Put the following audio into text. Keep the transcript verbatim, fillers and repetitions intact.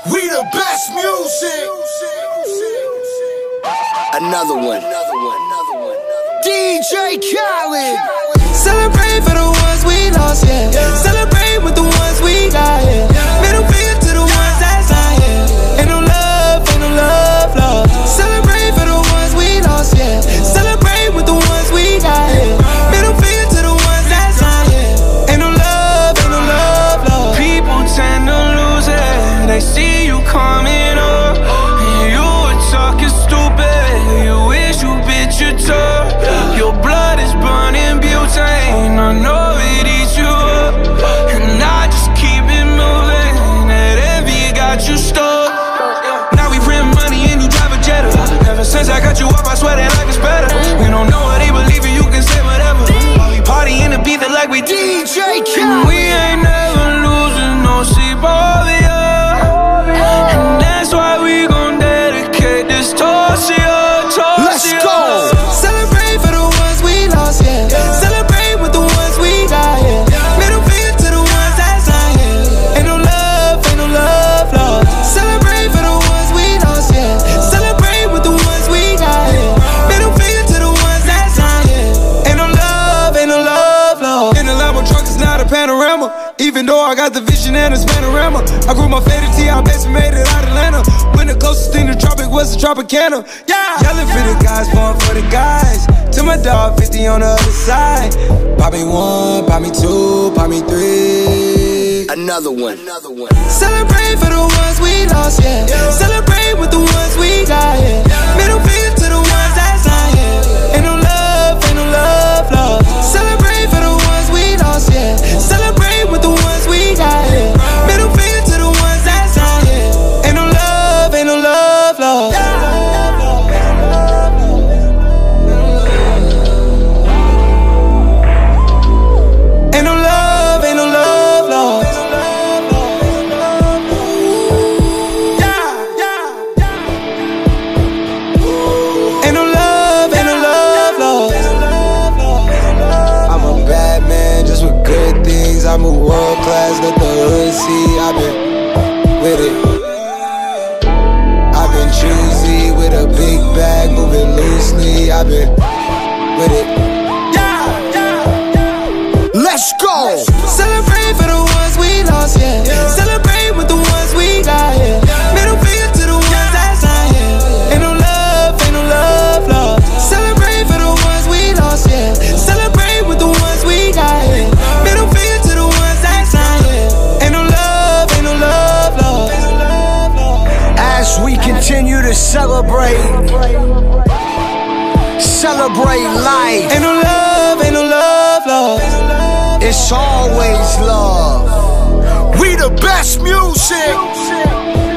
We the best music. Another one. D J Khaled. Celebrate for the ones we lost, yeah. Celebrate with the ones we got, yeah. Middle finger to the ones that's not here. Ain't no love, ain't no love, love. Celebrate for the ones we lost, yeah. Celebrate with the ones we got, yeah. Middle finger to the ones that's not here. Ain't no love, ain't no love, love. People tend to lose it. They see you coming up, and you were talking stupid. You wish you bit your tongue. Your blood is burning butane. I know it eats you up, and I just keep it moving. That envy got you stuck. Now we print money and you drive a Jetta. Ever since I got you up, I swear that life is better. We don't know what they believe in, you can say whatever. While we party in the beat that like we D J Khaled. We ain't never losing no sleep over ya. And that's why we gon' dedicate this toast to ya. Let's go. Celebrate for the ones we lost, yeah. Celebrate with the ones we got, yeah. Middle finger to the ones that's not here. Ain't no love, ain't no love, love. Celebrate for the ones we lost, yeah. Celebrate with the ones we got, yeah. Middle finger to the ones that's not here. Ain't no love, ain't no love, love. In the Lambo truck, it's not a panorama. Even though I got the vision and it's panorama. I grew my favorite T, I basically made it out of Atlanta. When the closest thing to tropic was the Tropicana. Yeah, yelling for the guys, falling for the guys. To my dog, fifty on the other side. Pop me one, pop me two, pop me three. Another one. Another one. Celebrate for the ones we lost, yeah. Celebrate with the ones we got, yeah. Middle finger to the ones that's not here. Ain't no love, ain't no love, love. Celebrate for the ones we lost, yeah. Celebrate with the ones we got, yeah. Middle finger to the ones that's not here. Ain't no love, ain't no love, love. Ain't no love, ain't no love, love. Ain't no love, ain't no love, love. I'm a bad man, just with good things. I'm a world class, let the hood see. I've been with it. I've been choosy with a big bag, moving loosely. I've been with it. Let's go. Celebrate for the ones we lost, yeah. Celebrate with the ones we got, yeah. Middle finger to the ones that's not here. Ain't no love, ain't no love, love. Celebrate for the ones we lost, yeah. Celebrate with the ones we got, yeah. Middle finger to the ones that's not here. Ain't no love, ain't no love, love. As we continue to celebrate, celebrate life. Ain't no love, ain't no love, love. It's always love. We the best music.